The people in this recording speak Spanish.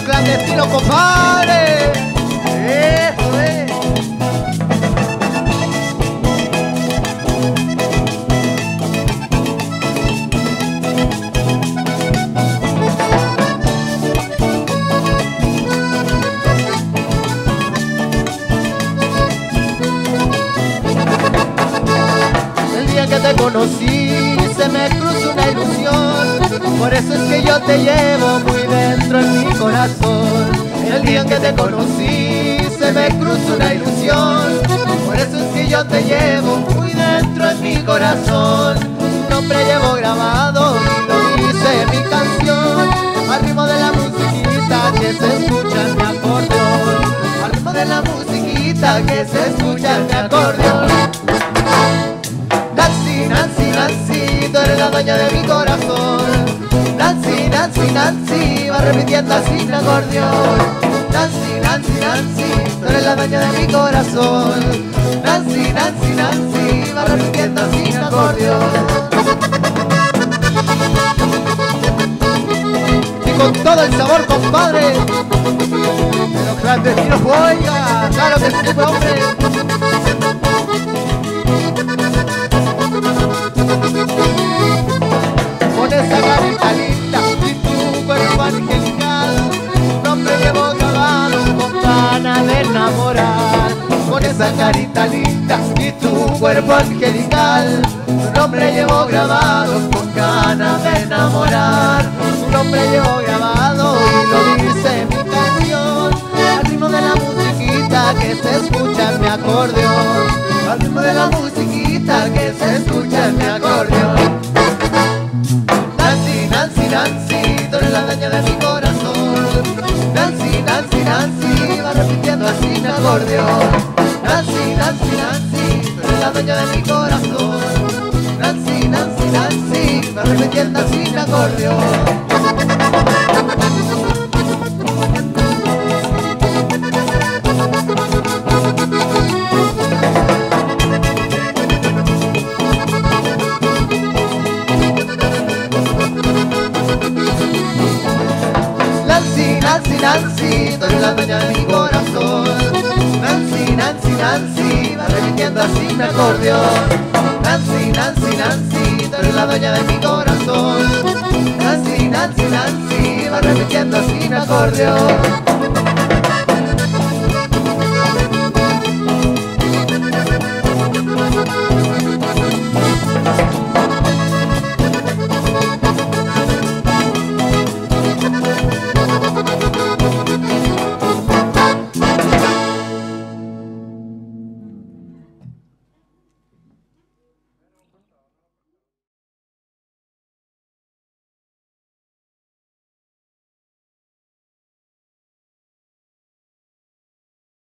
los clandestinos, compadre. Eso es. El día que te conocí se me cruzó una ilusión, por eso es que yo te llevo muy dentro en mi corazón. El día que te conocí se me cruzó una ilusión, por eso es que yo te llevo muy dentro en mi corazón. Tu nombre llevo grabado y lo dice mi canción, al ritmo de la musiquita que se escucha en mi acordeón, al ritmo de la musiquita que se escucha en mi acordeón. Nancy, Nancy, Nancy, tú eres la dueña de mi corazón. Nancy, Nancy, Nancy, va repitiendo así mi acordeón. Nancy, Nancy, Nancy, tú eres la dueña de mi corazón. Nancy, Nancy, Nancy, va repitiendo así mi acordeón. Y con todo el sabor, compadre, de los clandestinos, oiga, claro que sí, hombre. Con esa carita linda y tu cuerpo angelical, tu nombre llevo grabado con ganas de enamorar. Con esa carita linda y tu cuerpo angelical, tu nombre llevo grabado con ganas de enamorar. Tu nombre llevo grabado y lo dice mi canción, al ritmo de la musiquita que se escucha en mi acordeón, al ritmo de la musiquita que se escucha en mi acordeón. Nancy, Nancy, Nancy, tú eres la dueña de mi corazón. Nancy, Nancy, Nancy, va repitiendo así mi acordeón. Nancy, Nancy, Nancy, tú eres la dueña de mi corazón. Nancy, Nancy, Nancy, va repitiendo así mi acordeón. Nancy, Nancy, Nancy, tú eres la dueña de mi corazón. Nancy, Nancy, Nancy, va repitiendo así mi acordeón. Nancy, Nancy, Nancy, tú eres la dueña de mi corazón. Nancy, Nancy, Nancy, va repitiendo así mi acordeón.